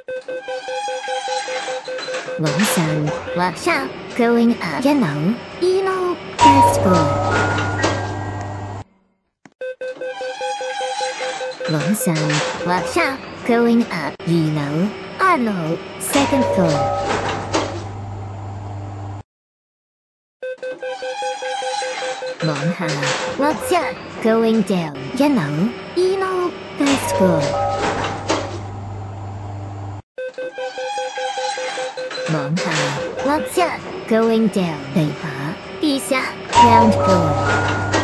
往上或上 going up 1楼first floor。往上或上 going up 2楼second floor。往下或下 going down 1樓first floor。往下或下 going down 地下ground floor。